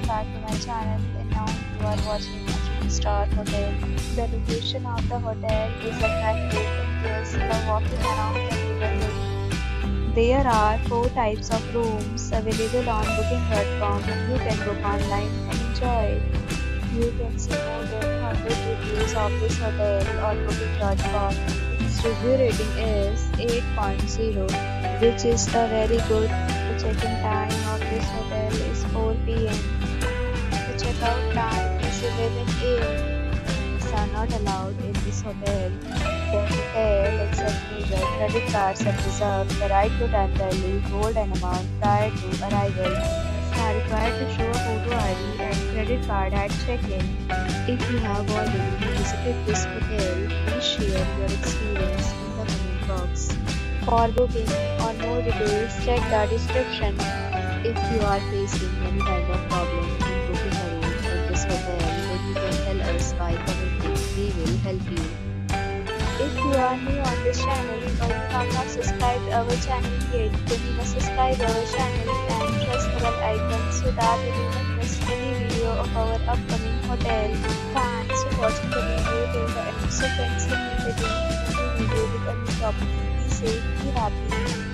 back to my channel, and now you are watching a 3-star hotel. The location of the hotel is attractive and guests love walking around the neighborhood. There are 4 types of rooms available on booking.com, and you can book online and enjoy it. You can see more than 100 reviews of this hotel on booking.com. Its review rating is 8.0, which is a very good. The check-in time of this hotel is 4 p.m. The checkout time is 11 a.m. Pets are not allowed in this hotel. The hotel accepts major credit cards and reserves the right to temporarily hold an amount prior to arrival. Guests are required to show a photo ID and credit card at check-in. If you have already visited this hotel, please share your experience in the comment box. For booking or more details, check the description. If you are facing any kind of problem in booking a room in this hotel, then you can tell us by commenting. We will help you. If you are new on this channel or you have not subscribed our channel yet, then you must subscribe our channel and press the bell icon so that you do not miss any video of our upcoming hotel. Thanks for watching the video till the end. So friends, let me begin the video with a new topic. Be safe, be happy.